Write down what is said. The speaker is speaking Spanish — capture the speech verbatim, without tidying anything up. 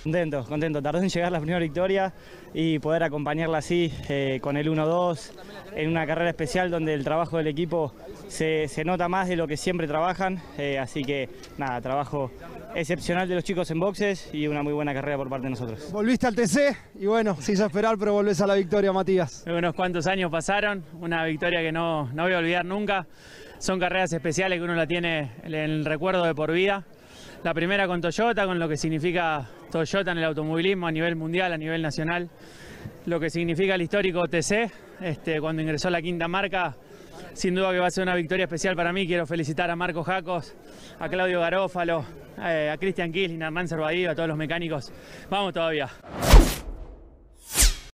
Contento, contento. Tardó en llegar la primera victoria y poder acompañarla así eh, con el uno dos en una carrera especial donde el trabajo del equipo se, se nota más de lo que siempre trabajan. Eh, así que nada, trabajo excepcional de los chicos en boxes y una muy buena carrera por parte de nosotros. Volviste al T C y bueno, se hizo esperar, pero volvés a la victoria, Matías. Unos cuantos años pasaron, una victoria que no, no voy a olvidar nunca. Son carreras especiales que uno la tiene en el recuerdo de por vida. La primera con Toyota, con lo que significa Toyota en el automovilismo a nivel mundial, a nivel nacional. Lo que significa el histórico T C, este, cuando ingresó la quinta marca. Sin duda que va a ser una victoria especial para mí. Quiero felicitar a Marco Jacos, a Claudio Garófalo, eh, a Cristian Kisling, a Hernán Servadío, a todos los mecánicos. Vamos todavía.